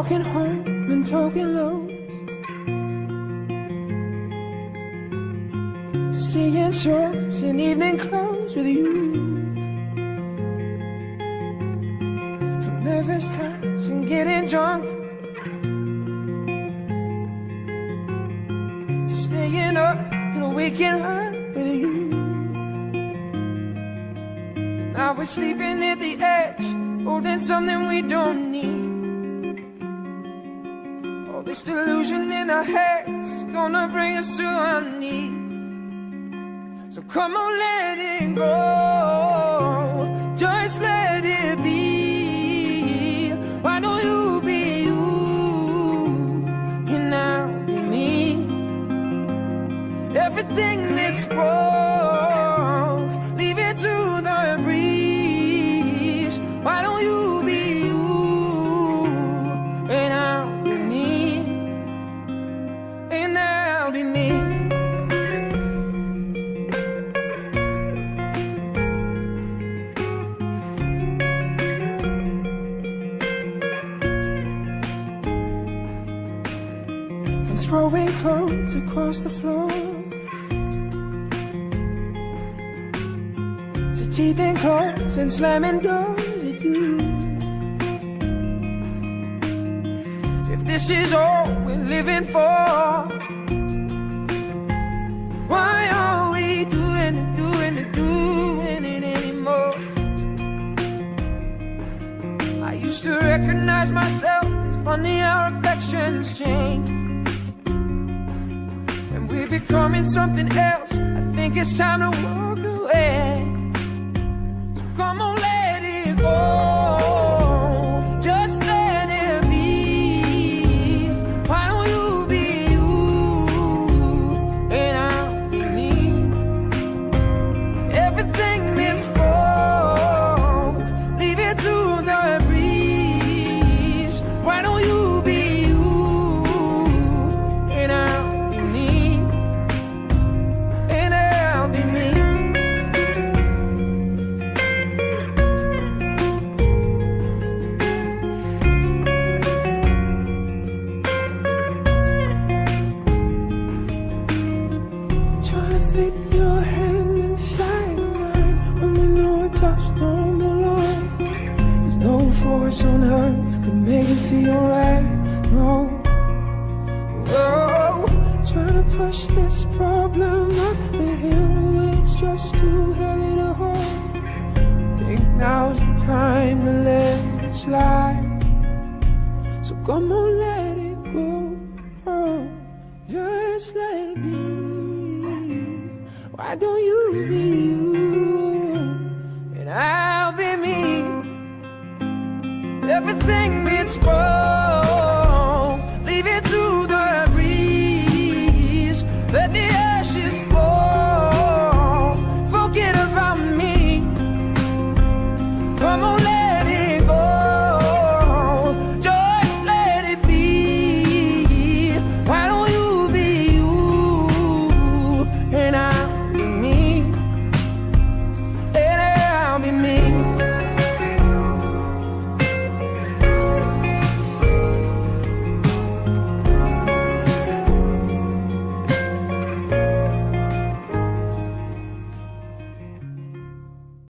walking home and talking lows, seeing shows in evening clothes with you. From nervous touch and getting drunk to staying up and waking up with you. Now we're sleeping at the edge, holding something we don't need. All this delusion in our heads is gonna bring us to our knees. So come on, let it go, just let it be. Why don't you be you, and I'll be me? Everything that's broke, leave it to the breeze. Why don't you be you, and I'll be me, and I'll be me. Throwing clothes across the floor to teeth and claws and slamming doors at you. If this is all we're living for, why are we doing it anymore? I used to recognize myself. It's funny how affections change. We're becoming something else. I think it's time to walk away. So come on, let it go, just let it be. Why don't you be you, and I'll be me? Everything that's broke, leave it to the breeze. Why don't you be you, and I'll be me? Fit your hand inside of mine when we know it just don't belong. There's no force on earth could make it feel right. No, oh, trying to push this problem up the hill when it's just too heavy to hold. Think now's the time to let it slide. So come on, let it go, oh, just let it be. Why don't you be you, and I'll be me? Everything that's broken.